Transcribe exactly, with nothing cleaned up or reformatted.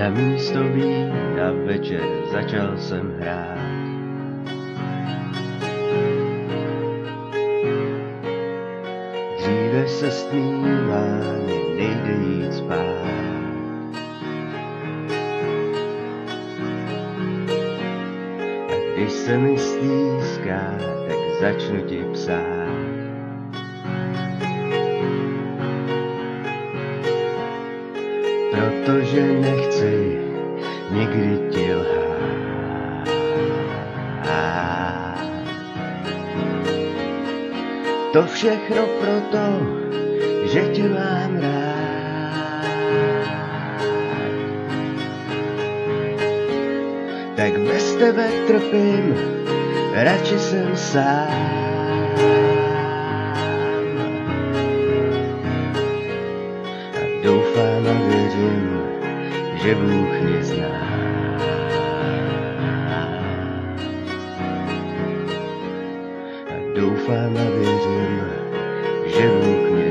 na místo vína večer začal jsem hrát. Dříve se stmívání nejde jít spát. A když se mi stýská, tak začnu ti psát. Protože nechci nikdy ti lhát. To všechno proto, že tě mám rád. Tak bez tebe trpím, radši jsem sám. Doufám a věřím, že Bůh mě zná. A doufám a věřím, že Bůh mě